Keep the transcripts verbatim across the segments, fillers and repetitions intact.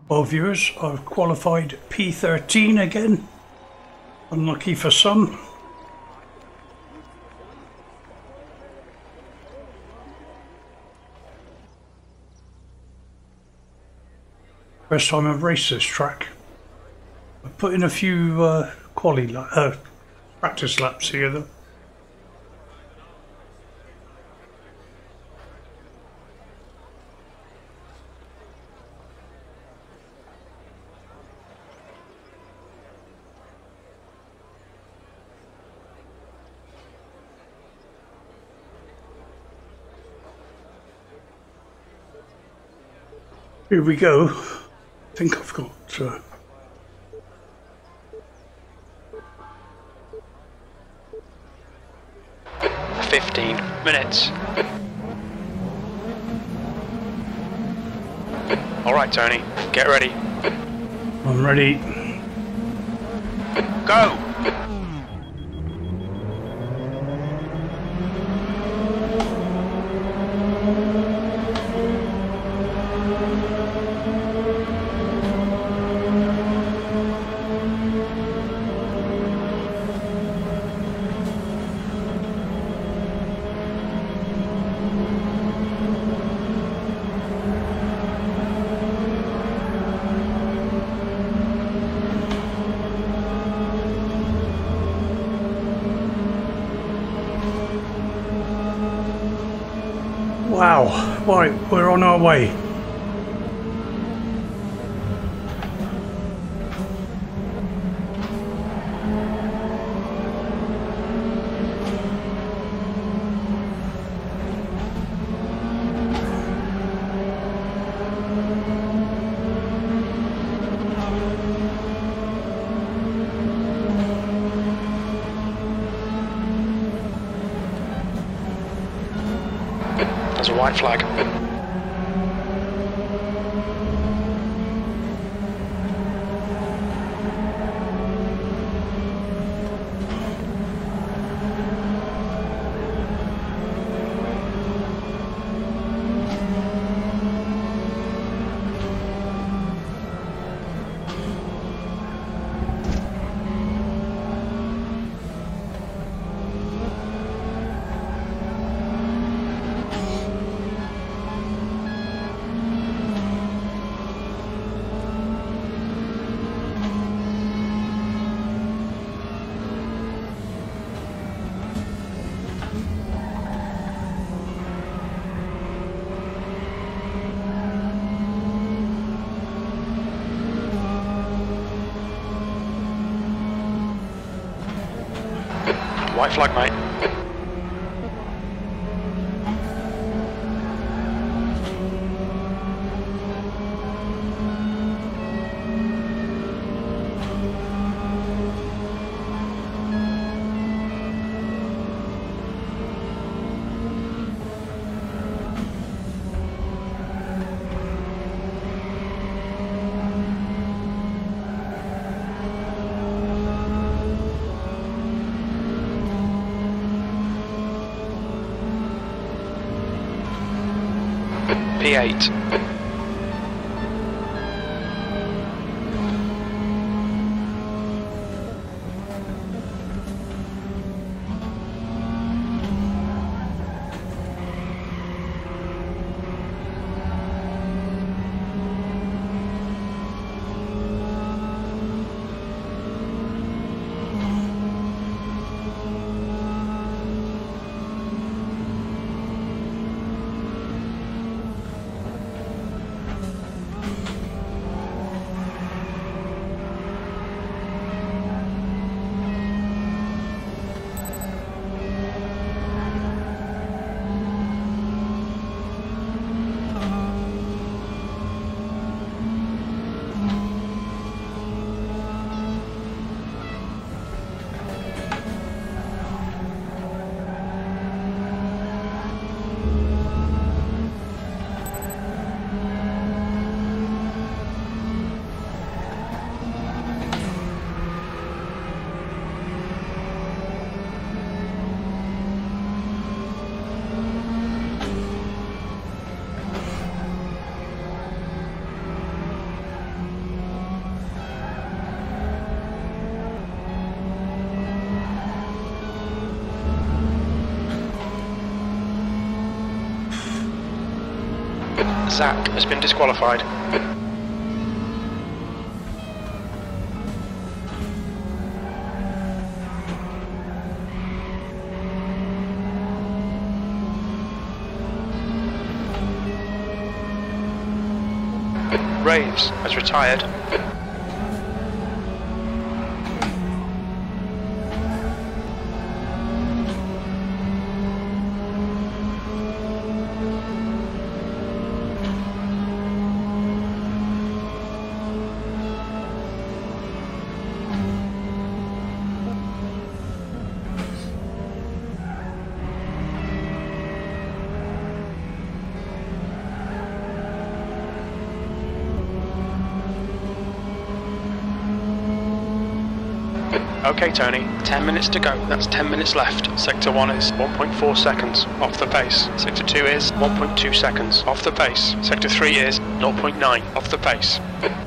Well, viewers, I've qualified P thirteen again. Unlucky for some. First time I've raced this track. I've put in a few uh, quali la uh, practice laps here though. Here we go. I think I've got uh, fifteen minutes. Alright Tony, get ready. I'm ready. Go! Wow, right, we're on our way. There's a white flag. White flag, mate. P eight. Zach has been disqualified. Raves has retired. Okay, Tony, ten minutes to go. That's ten minutes left. Sector one is one point four seconds off the pace. Sector two is one point two seconds off the pace. Sector three is zero point nine off the pace.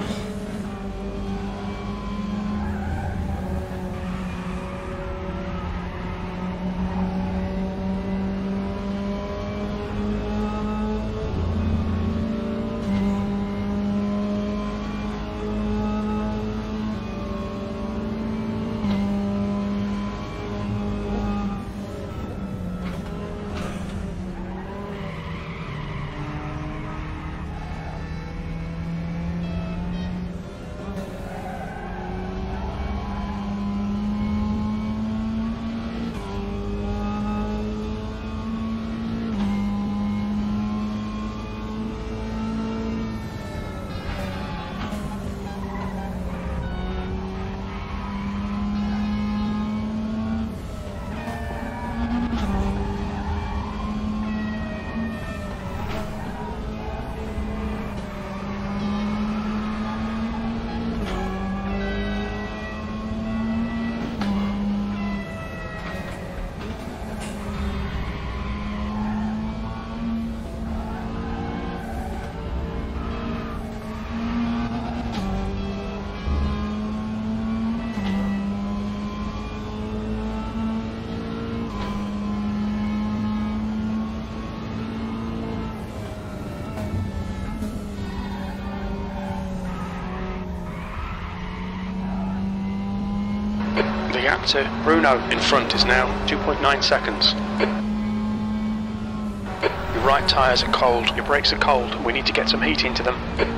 The gap to Brno in front is now two point nine seconds. Your right tyres are cold, your brakes are cold, we need to get some heat into them.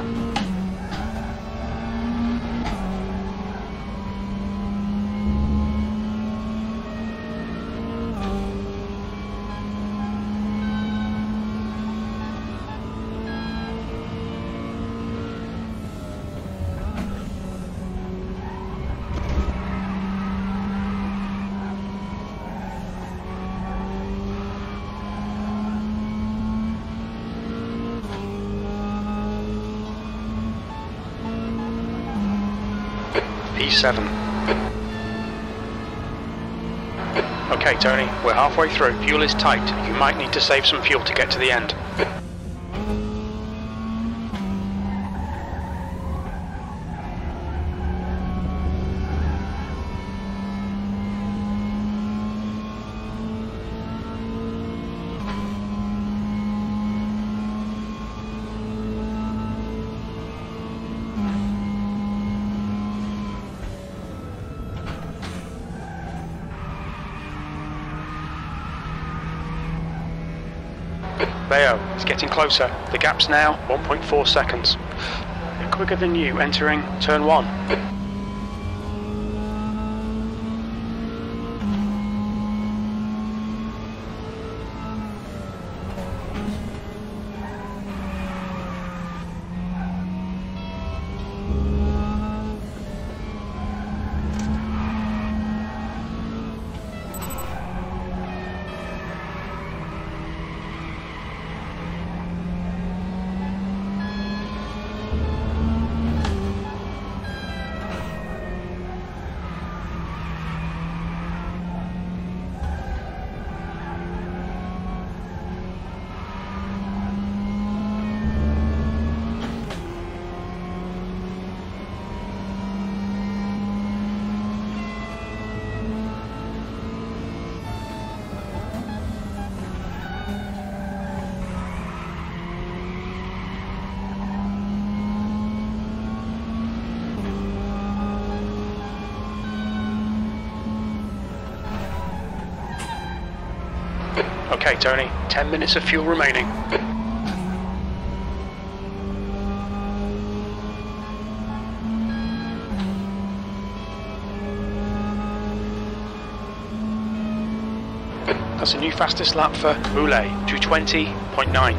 P seven. Okay, Tony, we're halfway through. Fuel is tight. You might need to save some fuel to get to the end. Bayo, it's getting closer. The gap's now one point four seconds. They're quicker than you entering turn one. Okay, Tony, ten minutes of fuel remaining. That's a new fastest lap for Moulet, two twenty point nine.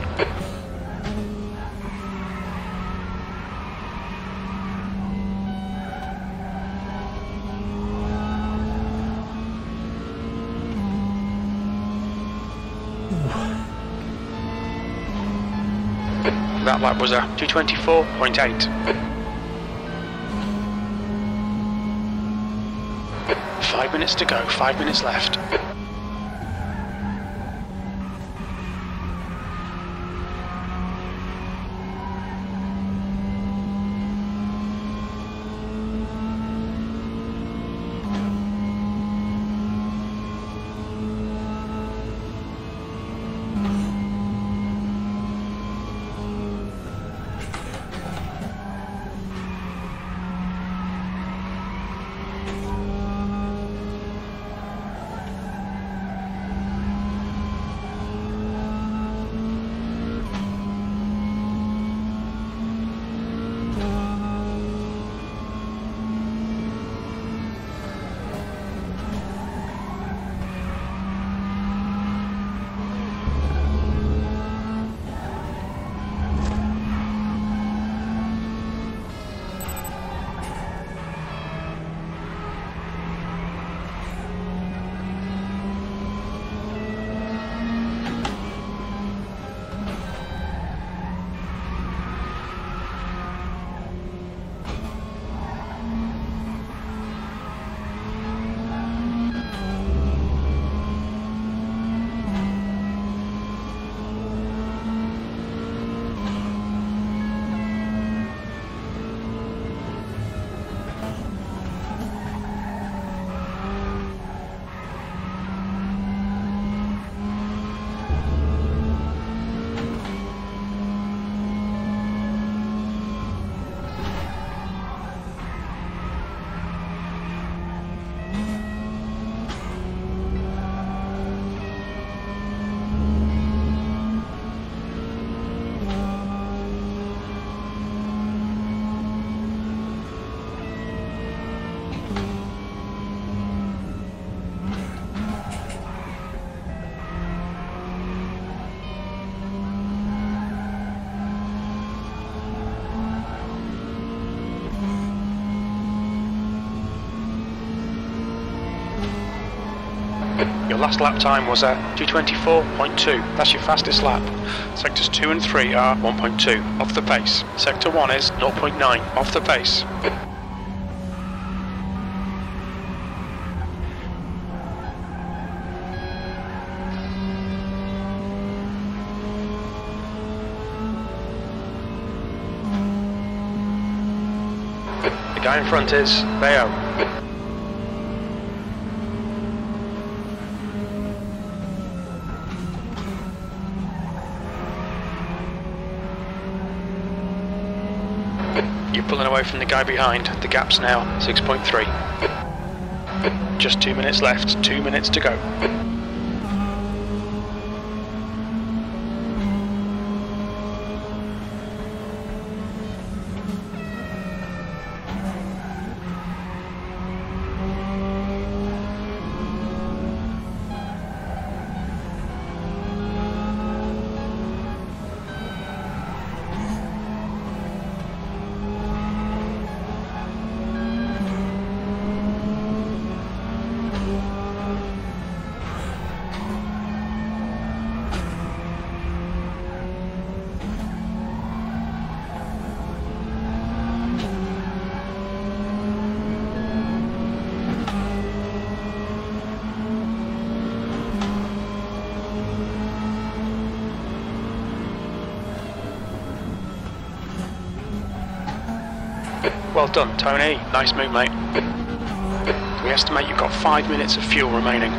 That lap was a two twenty-four point eight. Five minutes to go, five minutes left. Your last lap time was a two twenty-four point two. That's your fastest lap. Sectors two and three are one point two off the pace. Sector one is zero point nine off the pace. The guy in front is Bayo. You're pulling away from the guy behind. The gap's now six point three. Just two minutes left, two minutes to go. Well done, Tony. Nice move, mate. We estimate you've got five minutes of fuel remaining.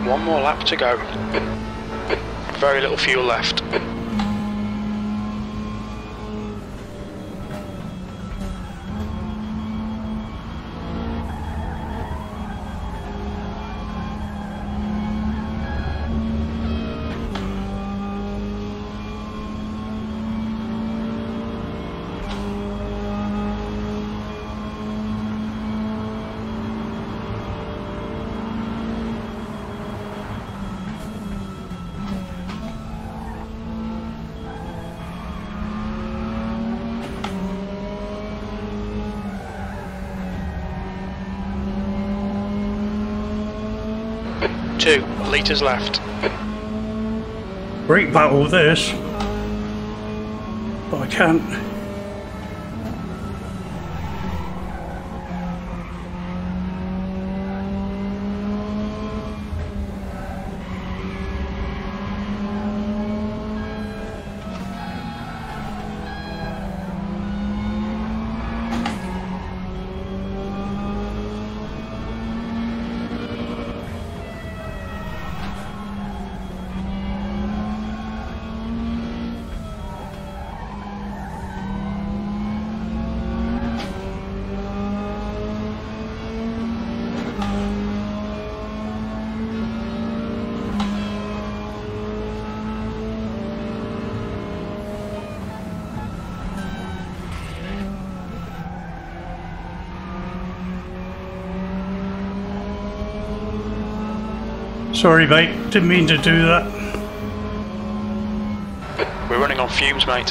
One more lap to go. Very little fuel left. Two litres left. Great battle this, but I can't. Sorry mate, didn't mean to do that. We're running on fumes, mate.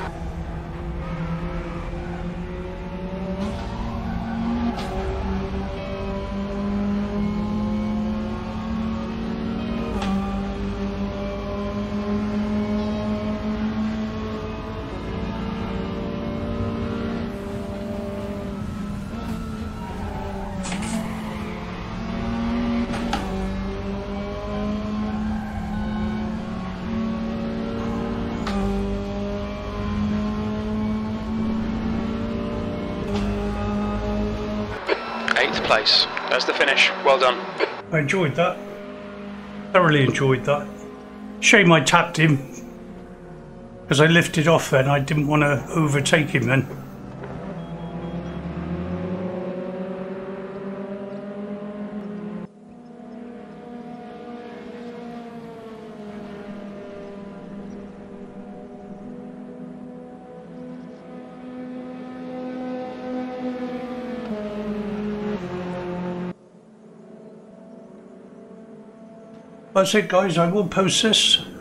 Eighth place. There's the finish. Well done. I enjoyed that. Thoroughly enjoyed that. Shame I tapped him. Because I lifted off then. I didn't want to overtake him then. That's it guys, I will post this